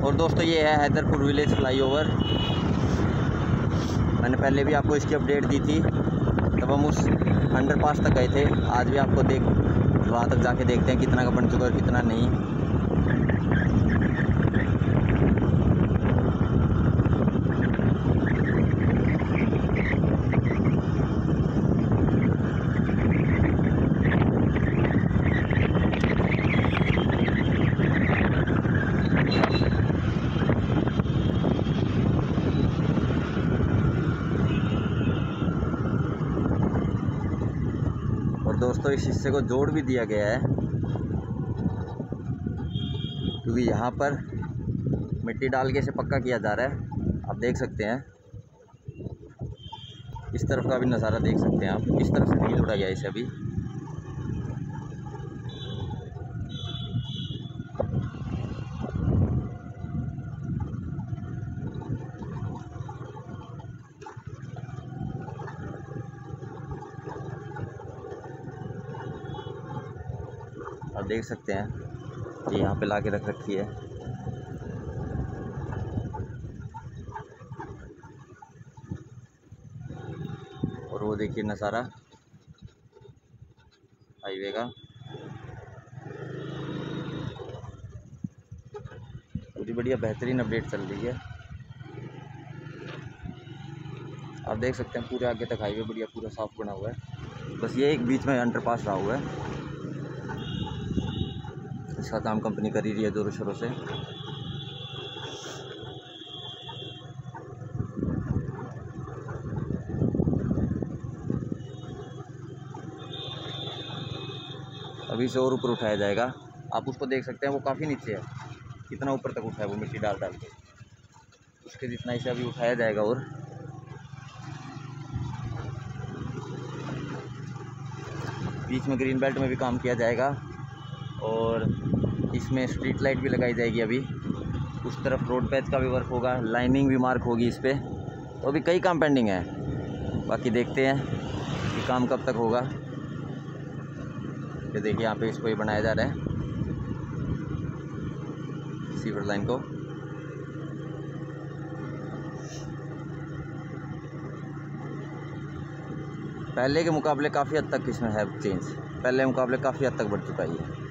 और दोस्तों ये है हैदरपुर विलेज फ्लाईओवर। मैंने पहले भी आपको इसकी अपडेट दी थी, तब हम उस अंडरपास तक गए थे। आज भी आपको वहाँ तक जाके देखते हैं कितना का बन चुका है और कितना नहीं। और दोस्तों इस हिस्से को जोड़ भी दिया गया है, क्योंकि यहाँ पर मिट्टी डाल के इसे पक्का किया जा रहा है। आप देख सकते हैं, इस तरफ का भी नज़ारा देख सकते हैं आप। इस तरफ से नहीं जोड़ा गया इसे अभी। आप देख सकते हैं कि यहाँ पे लाके रख रखी है। और वो देखिए नज़ारा हाईवे का। पूरी बढ़िया बेहतरीन अपडेट चल रही है। आप देख सकते हैं पूरे आगे तक हाईवे बढ़िया पूरा साफ बना हुआ है। बस ये एक बीच में अंडरपास रहा हुआ है। इसका काम कंपनी कर ही रही है जोरों शोरों से। अभी इसे और ऊपर उठाया जाएगा। आप उसको देख सकते हैं, वो काफ़ी नीचे है। कितना ऊपर तक उठा है वो मिट्टी डाल डाल के। उसके जितना इसे अभी उठाया जाएगा। और बीच में ग्रीन बेल्ट में भी काम किया जाएगा और इसमें स्ट्रीट लाइट भी लगाई जाएगी। अभी उस तरफ रोड पैच का भी वर्क होगा, लाइनिंग भी मार्क होगी इस पर। तो अभी कई काम पेंडिंग है, बाकी देखते हैं कि काम कब तक होगा। ये देखिए यहाँ पे इसको ही बनाया जा रहा है, सीवर लाइन को। पहले के मुकाबले काफ़ी हद तक इसमें है चेंज, पहले के मुकाबले काफ़ी हद तक बढ़ चुका है ये।